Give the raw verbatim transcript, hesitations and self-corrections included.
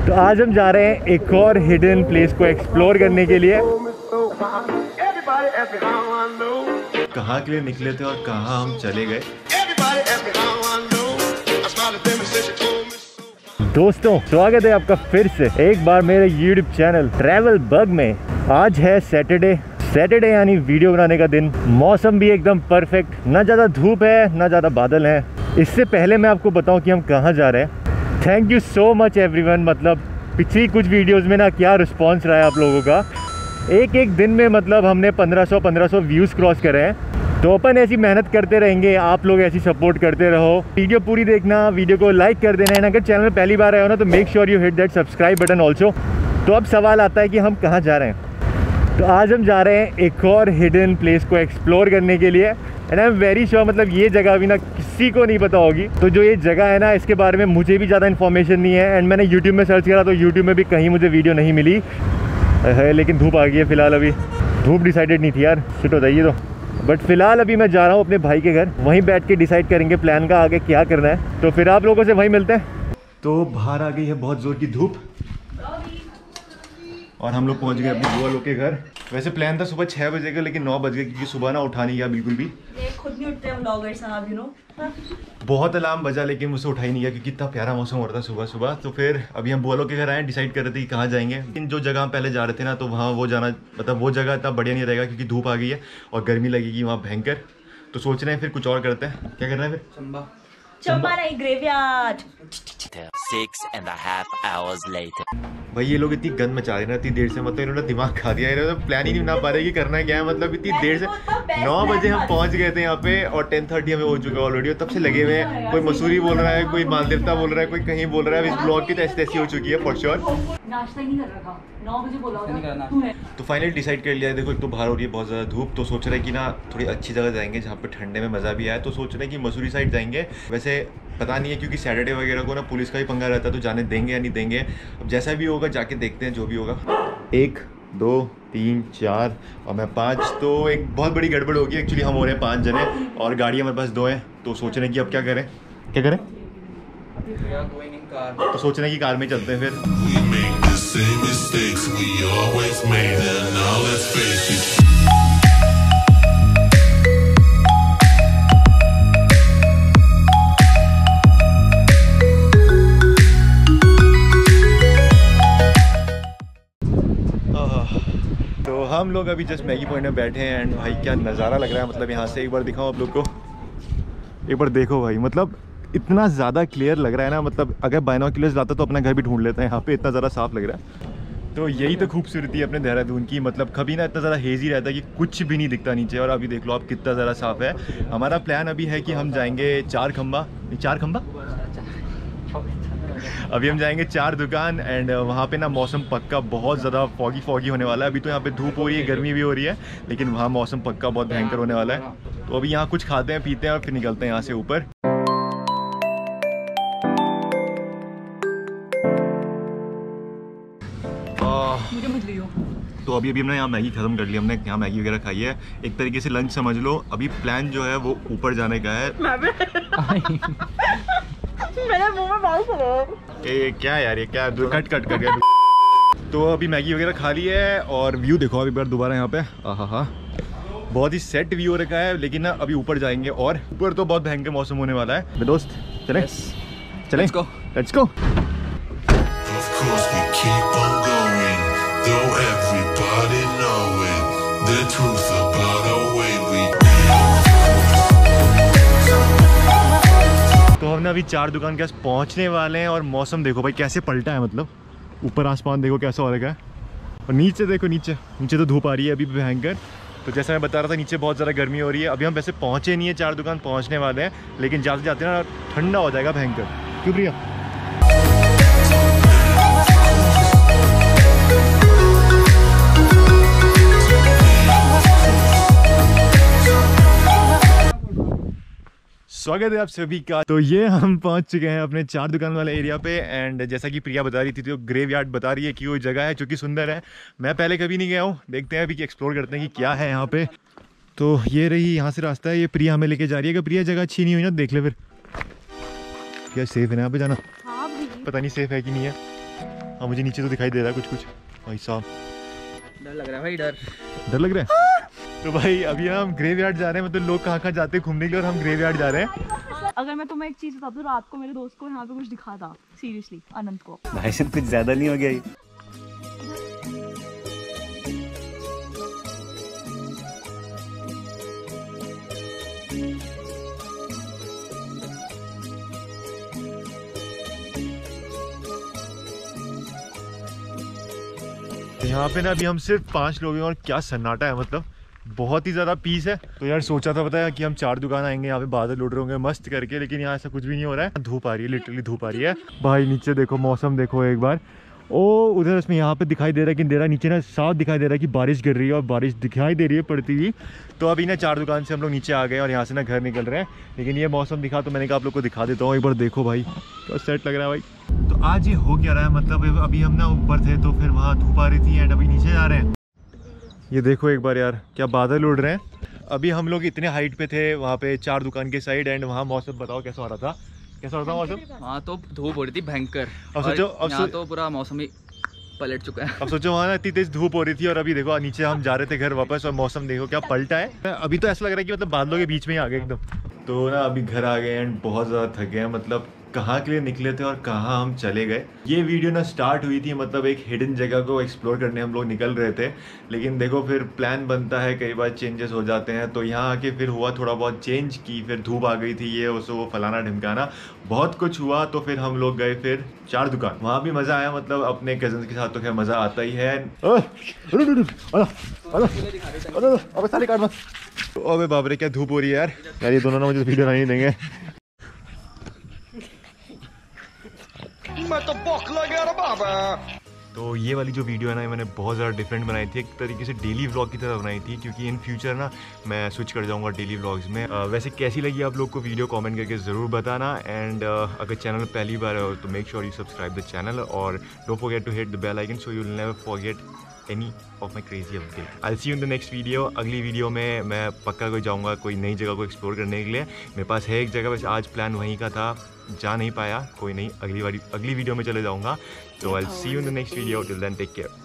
तो आज हम जा रहे हैं एक और हिडन प्लेस को एक्सप्लोर करने के लिए। कहाँ के लिए निकले थे और कहाँ हम चले गए। दोस्तों स्वागत है आपका फिर से एक बार मेरे यूट्यूब चैनल ट्रैवल बग में। आज है सैटरडे सैटरडे यानी वीडियो बनाने का दिन। मौसम भी एकदम परफेक्ट, ना ज़्यादा धूप है ना ज़्यादा बादल है। इससे पहले मैं आपको बताऊं कि हम कहाँ जा रहे हैं। Thank you so much everyone. मतलब पिछली कुछ वीडियोस में ना क्या रिस्पांस रहा है आप लोगों का। एक एक दिन में मतलब हमने पंद्रह सौ पंद्रह सौ व्यूज़ क्रॉस करे हैं। तो अपन ऐसी मेहनत करते रहेंगे, आप लोग ऐसी सपोर्ट करते रहो। वीडियो पूरी देखना, वीडियो को लाइक कर देना है। अगर चैनल में पहली बार आए हो ना तो make sure you hit that subscribe button also. तो अब सवाल आता है कि हम कहाँ जा रहे हैं। तो आज हम जा रहे हैं एक और हिडन प्लेस को एक्सप्लोर करने के लिए। And I am very sure मतलब ये जगह भी ना किसी को नहीं पता होगी। तो जो ये जगह है ना इसके बारे में मुझे भी ज़्यादा इन्फॉर्मेशन नहीं है। एंड मैंने यूट्यूब में सर्च करा तो यूट्यूब में भी कहीं मुझे वीडियो नहीं मिली है। लेकिन धूप आ गई है फ़िलहाल। अभी धूप डिसाइडेड नहीं थी यार, शिट हो जाइए तो। बट फिलहाल अभी मैं जा रहा हूँ अपने भाई के घर, वहीं बैठ के डिसाइड करेंगे प्लान का आगे क्या करना है। तो फिर आप लोगों से वहीं मिलते हैं। तो बाहर आ गई है बहुत ज़ोर की धूप और हम लोग पहुंच गए अपने बुआ लोग के घर। वैसे प्लान था सुबह छः बजे का, लेकिन नौ बज गए क्योंकि सुबह ना उठा नहीं गया बिल्कुल भी। ये खुद नहीं उठते हम व्लॉगर साहब, यू नो। बहुत अलार्म बजा लेकिन मुझसे उठा ही नहीं गया क्योंकि इतना प्यारा मौसम हो रहा था सुबह सुबह। तो फिर अभी हम बुआ लोग के घर आए, डिसाइड कर रहे थे कि कहाँ जाएंगे। लेकिन जो जगह हम पहले जा रहे थे ना तो वहाँ वो जाना मतलब वो जगह इतना बढ़िया नहीं रहेगा क्योंकि धूप आ गई है और गर्मी लगेगी वहाँ भयंकर। तो सोच रहे हैं फिर कुछ और करते हैं। क्या करना है फिर? चंबा चंबा नहीं, graveyard. Six and a half hours later. भाई ये लोग इतनी गंद मचा रहे हैं ना इतनी देर से, मतलब इन्होंने दिमाग खा दिया है। इन्होंने प्लान ही नहीं बना पा रहे कि करना क्या है। मतलब इतनी देर से नौ बजे हम पहुंच गए थे यहाँ पे और टेन थर्टी हमें हो चुका है ऑलरेडी। और तब से लगे हुए हैं। कोई मसूरी बोल रहा है, कोई मालदेवता बोल रहा है, कोई कहीं बोल रहा है। इस ब्लॉग की तो ऐसी तैसी हो चुकी है फॉर श्योर। नाश्ता ही नहीं कर रहा था, नौ बजे बोला होगा तू है। तो फाइनली डिसाइड कर लिया है। देखो एक तो बाहर हो रही है बहुत ज़्यादा धूप, तो सोच रहे हैं कि ना थोड़ी अच्छी जगह जाएंगे जहाँ पे ठंडे में मज़ा भी आए। तो सोच रहे हैं कि मसूरी साइड जाएंगे। वैसे पता नहीं है क्योंकि सैटरडे वगैरह को ना पुलिस का ही पंगा रहता है, तो जाने देंगे या नहीं देंगे। अब जैसा भी होगा जाके देखते हैं जो भी होगा। एक दो तीन चार और मैं पाँच, तो एक बहुत बड़ी गड़बड़ होगी। एक्चुअली हम हो रहे हैं पाँच जने और गाड़ी हमारे पास दो हैं। तो सोच रहे हैं कि अब क्या करें क्या करें तो सोच रहे हैं कि कार में चलते हैं फिर। तो हम लोग अभी जस्ट मैगी पॉइंट में बैठे हैं एंड भाई क्या नज़ारा लग रहा है। मतलब यहाँ से एक बार दिखाऊं आप लोग को, एक बार देखो भाई। मतलब इतना ज़्यादा क्लियर लग रहा है ना। मतलब अगर बाइनोक्यूलर्स लाता तो अपना घर भी ढूंढ लेते हैं। यहाँ पे इतना ज़्यादा साफ लग रहा है। तो यही तो खूबसूरती है अपने देहरादून की। मतलब कभी ना इतना ज़्यादा हेजी रहता है कि कुछ भी नहीं दिखता नीचे। और अभी देख लो आप कितना ज़्यादा साफ है। हमारा प्लान अभी है कि हम जाएंगे चार खंबा चार खंबा अभी हम जाएंगे चार दुकान। एंड वहाँ पे ना मौसम पक्का बहुत ज़्यादा फॉगी फॉगी होने वाला है। अभी तो यहाँ पे धूप हो रही है, गर्मी भी हो रही है, लेकिन वहाँ मौसम पक्का बहुत भयंकर होने वाला है। तो अभी यहाँ कुछ खाते हैं पीते हैं और फिर निकलते हैं यहाँ से ऊपर। मुझे मत लियो। तो अभी अभी हमने यहाँ मैगी ख़त्म कर ली। हमने यहाँ मैगी वगैरह खाई है, एक तरीके से लंच समझ लो। अभी प्लान जो है वो ऊपर जाने का है। मेरे मुंह में बाल चले गए। ए क्या यार ये क्या कट कट कर गया। तो अभी मैगी वगैरह खा ली है और व्यू देखो अभी बार दोबारा यहाँ पे। आहा हा बहुत ही सेट व्यू हो रखा है। लेकिन ना अभी ऊपर जाएंगे और ऊपर तो बहुत भयंकर मौसम होने वाला है। मेरे दोस्त चलें yes. चलें लेट्स गो लेट्स गो। तो हमने अभी चार दुकान के पास पहुंचने वाले हैं और मौसम देखो भाई कैसे पलटा है। मतलब ऊपर आसमान देखो कैसा हो रखा है और नीचे देखो नीचे नीचे तो धूप आ रही है अभी भयंकर। तो जैसा मैं बता रहा था नीचे बहुत ज़्यादा गर्मी हो रही है। अभी हम वैसे पहुंचे नहीं है, चार दुकान पहुंचने वाले हैं, लेकिन जाते जाते ना ठंडा हो जाएगा भयंकर। क्यों प्रिया? स्वागत है आप सभी का। तो ये हम पहुंच चुके हैं अपने चार दुकान वाले एरिया पे। एंड जैसा कि प्रिया बता रही थी तो ग्रेवयार्ड बता रही है कि वो जगह है जो कि सुंदर है। मैं पहले कभी नहीं गया हूँ, देखते हैं अभी कि एक्सप्लोर करते हैं कि क्या है यहाँ पे। तो ये रही यहाँ से रास्ता है, ये प्रिया हमें लेके जा रही है। कि प्रिया जगह अच्छी नहीं हुई ना देख ले फिर। क्या सेफ है ना यहाँ पे जाना? हाँ, पता नहीं सेफ है कि नहीं है। हाँ मुझे नीचे तो दिखाई दे रहा है कुछ कुछ। भाई साहब डर लग रहा है भाई, डर डर लग रहा है। तो भाई अभी हम ग्रेवयार्ड जा रहे हैं, मतलब लोग कहाँ कहाँ जाते हैं घूमने के लिए और हम ग्रेवयार्ड जा रहे हैं। अगर मैं तुम्हें एक चीज बता दूं, रात को मेरे दोस्त को यहाँ पे कुछ दिखा था, सीरियसली अनंत को। भाई सब कुछ ज्यादा नहीं हो गया ये? यहाँ पे ना अभी हम सिर्फ पांच लोग हैं और क्या सन्नाटा है, मतलब बहुत ही ज़्यादा पीस है। तो यार सोचा था पता है कि हम चार दुकान आएंगे, यहाँ पे बादल उड़ रहे होंगे मस्त करके, लेकिन यहाँ ऐसा कुछ भी नहीं हो रहा है। धूप आ रही है, लिटरली धूप आ रही है। भाई नीचे देखो, मौसम देखो एक बार। ओ उधर इसमें यहाँ पे दिखाई दे रहा है कि अंधेरा, नीचे ना साफ दिखाई दे रहा है कि बारिश गिर रही है और बारिश दिखाई दे रही है पड़ती हुई। तो अभी ना चार दुकान से हम लोग नीचे आ गए और यहाँ से ना घर निकल रहे हैं, लेकिन ये मौसम दिखा तो मैंने कहा आप लोग को दिखा देता हूँ। एक बार देखो भाई क्या सेट लग रहा है भाई। तो आज ये हो क्या रहा है, मतलब अभी हम ना ऊपर थे तो फिर वहाँ धूप आ रही थी एंड अभी नीचे जा रहे हैं। ये देखो एक बार यार क्या बादल उड़ रहे हैं। अभी हम लोग इतने हाइट पे थे वहाँ पे चार दुकान के साइड, एंड वहाँ मौसम बताओ कैसा हो रहा था, कैसा हो रहा था मौसम? वहाँ तो धूप हो रही थी भयंकर, अब सोचो अब यहाँ तो पूरा मौसम ही पलट चुका है। अब सोचो वहाँ ना इतनी तेज धूप हो रही थी और अभी देखो नीचे हम जा रहे थे घर वापस और मौसम देखो क्या पलटा है। अभी तो ऐसा लग रहा है कि मतलब बादलों के बीच में ही आ गए एकदम। तो ना अभी घर आ गए एंड बहुत ज़्यादा थक गए हैं, मतलब कहाँ के लिए निकले थे और कहाँ हम चले गए। ये वीडियो ना स्टार्ट हुई थी मतलब एक हिडन जगह को एक्सप्लोर करने हम लोग निकल रहे थे, लेकिन देखो फिर प्लान बनता है, कई बार चेंजेस हो जाते हैं। तो यहाँ आके फिर हुआ थोड़ा बहुत चेंज की, फिर धूप आ गई थी, ये उसो वो फलाना ढिमकाना बहुत कुछ हुआ। तो फिर हम लोग गए फिर चार दुकान, वहाँ भी मज़ा आया, मतलब अपने कजन के साथ तो खैर मज़ा आता ही है। अबे बाप रे क्या धूप हो रही है यार। यार ये दोनों ना मुझे वीडियो नहीं देंगे। मैं तो बौखला गया रे बाबा। तो ये वाली जो वीडियो है ना मैंने बहुत ज़्यादा डिफरेंट बनाई थी, एक तरीके से डेली व्लॉग की तरह बनाई थी, क्योंकि इन फ्यूचर ना मैं स्विच कर जाऊंगा डेली व्लॉग्स में। uh, वैसे कैसी लगी आप लोग को वीडियो कमेंट करके ज़रूर बताना। एंड uh, अगर चैनल पहली बार हो तो make sure you subscribe the channel और don't forget to hit the bell icon so you will never forget any of my crazy update. I see you in the next video. अगली video में मैं पक्का कोई जाऊँगा कोई नई जगह को एक्सप्लोर करने के लिए। मेरे पास है एक जगह, बस आज प्लान वहीं का था, जा नहीं पाया, कोई नहीं, अगली बारी अगली वीडियो में चले जाऊँगा। तो I see you in the next video, till then take care.